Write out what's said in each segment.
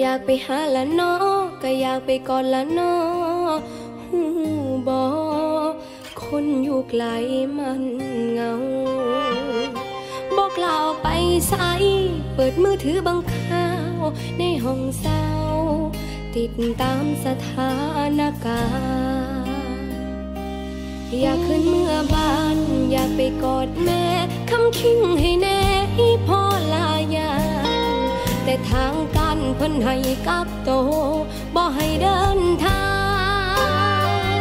ากไปหาละนอก็อยากไปกอดละนอหูบอคนอยู่ไกลมันเหงาบอกกล่าวไปใส่เปิดมือถือบังข่าวในห้องเศร้าติดตามสถานการณ์อยากขึ้นเมื่อบ้านอยากไปกอดแม่คำคิงให้แน่ให้พ่อลายานแต่ทางการเพิ่นให้กักโตบ่ให้เดินทาง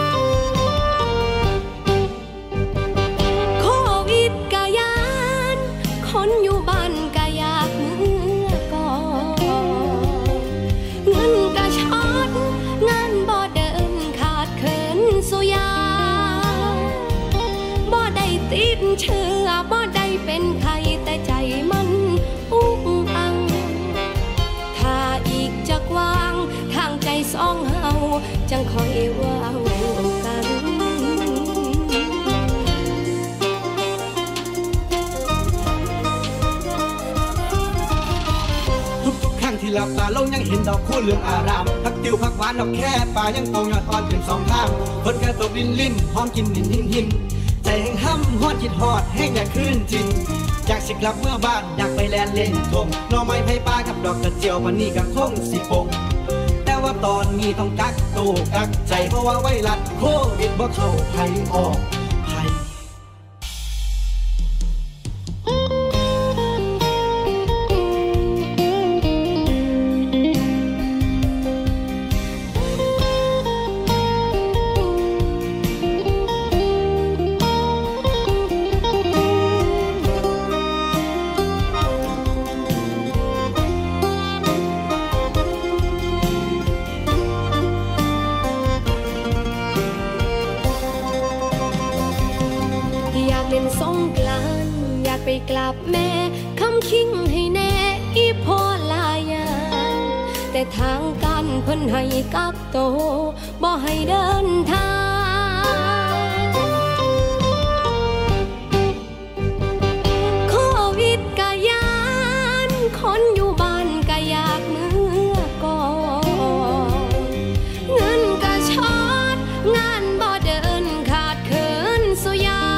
โควิดกะยานคนอยู่บ้านกะอยากเมื่อก่อนเงินกะช็อตงานบ่เดินขาดเขินสุยาบ่ได้ติดเชื้อบ่ได้เป็นไข้แต่ใจมันอุ้งอังถ้าอีกจักวางทางใจสองเฮาจังคอยว่ากันทุกครั้งที่หลับตาลงยังเห็นดอกคู่เหลืองอารามพักติวพักหวานดอกแค่ป่ายังโตยอดอ่อนเป็นสองทางเพิ่นแค่ตกลิ้นหอมกินหินใจแห่งห้ำฮอดจิตฮอดแห้งอยากคืนจริงอยากสิกลับเมื่อบ้านอยากไปแลนเล่นทงหน่อไม้ไผ่ปลากับดอกกระเจียววันนี้ก็คงสิปงแต่ว่าตอนนี้ต้องกักตัวกักใจเพราะว่าไวรัสโควิดบ่เข้าไผออกไผสงกรานต์อยากไปกราบแม่คำคิงให้แน่อีพ่อลายานแต่ทางการเพิ่นให้กักโตบ่ให้เดินทางโควิดกะยานคนอยู่บ้านกะอยากเมื่อก่อนเงินกะช็อตงานบ่เดินขาดเขินสุยา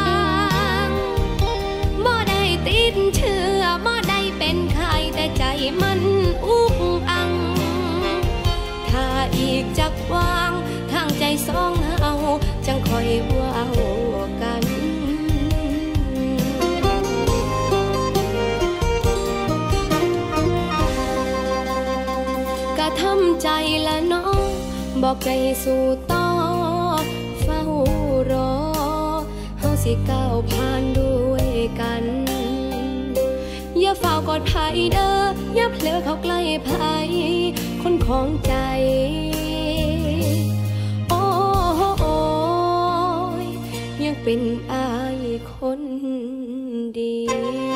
ติดเชื้อบ่ได้เป็นไข้แต่ใจมันอุ้งอังถ้าอีกจักวางทางใจสองเฮาจังคอยว่ากันกะทำใจละเนาะบอกใจสู่ต่อเฝ้ารอเฮาสิก้าวผ่านด้วยกันอย่าเฝ้ากอดไผเด้ออย่าเผลอเข้าใกล้ไผคนของใจโอ้ยยังเป็นอายคนเดียว